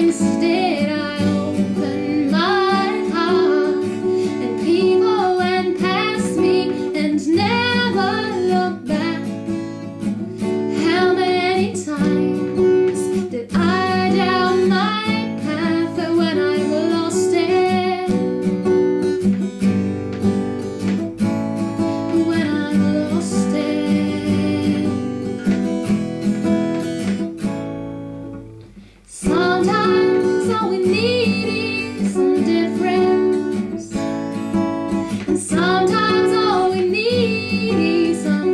Instead I open my heart, and people went past me and never looked back. How many times did I doubt my path when I've lost it? When I've lost it. Sometimes all we need is some difference, and sometimes all we need is some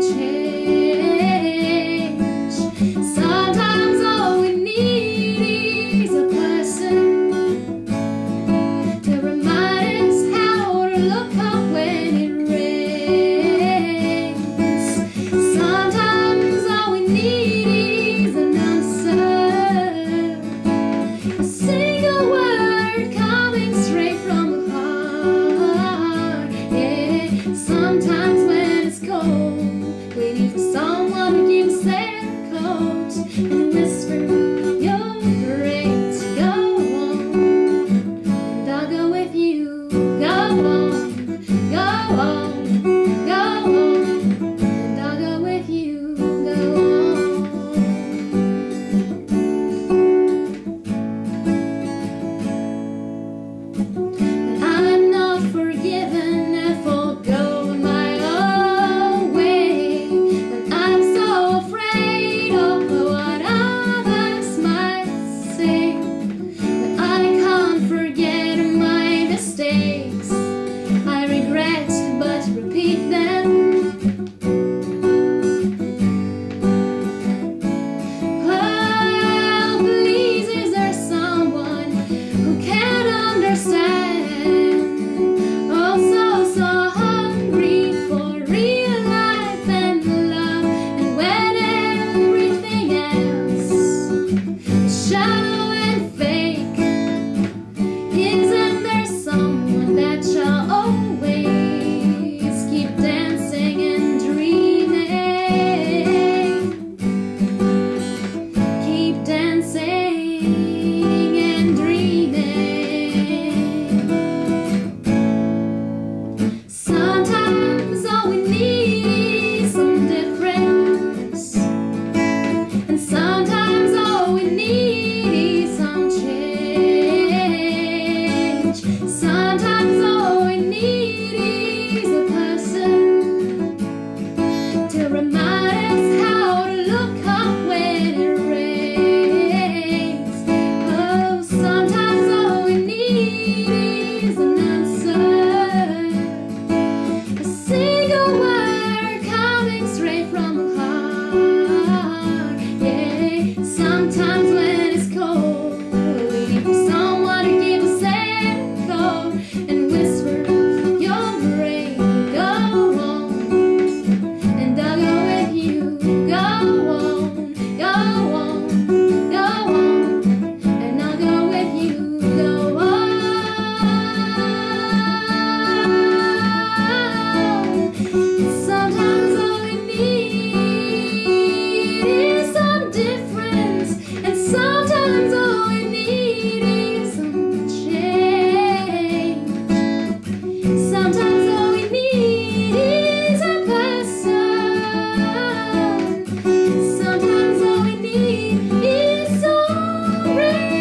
change. Sometimes all we need is a person to remind us how to look up when it rains. Sometimes all we need is an answer, a single word coming straight from the heart. Yeah. Sometimes when it's cold, waiting for someone to give us their coat and whisper, "You're great, go on, and I'll go with you. Go on, go on, go on, and I'll go with you. Go on." But I'm not forgiven for going my own way, and I'm so afraid of what others might say. But I can't forget my mistakes. I regret but repeat them. Oh, please, is there someone who can understand? Oh, so hungry for real life and love, and when everything else is shallow and fake, isn't there someone that shall always keep dancing and dreaming? Keep dancing and dreaming. Sometimes all we need is some difference, and sometimes all we need is some change. Sometimes all we need is a person to remind us how to look up when it rains. Oh, sometimes all we need is an answer, a single word coming straight from the heart. Yeah. Sometimes when it's cold, waiting for someone to give us their coat and whisper, "You're great, go on, and I'll go with you. Go on, go on, go on, and I'll go with you. Go on." Sometimes all we need is some difference, and sometimes all we need is some change. Sometimes all we need is a person. Sometimes all we need is some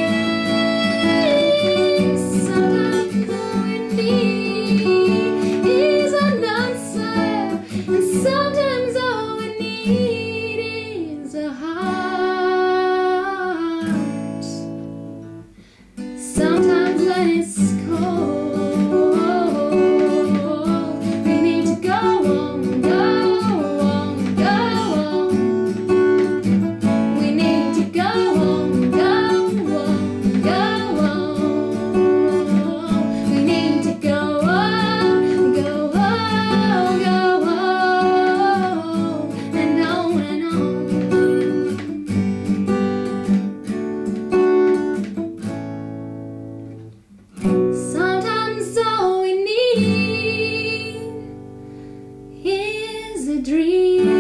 rain. Sometimes all we need is an answer, and sometimes all we need is a heart. Sometimes when it's cold, we need to go on, go on, go on. We need to go on, go on, go on. We need to go on, go on, go on, and on and on. Sometimes all we need is a dream.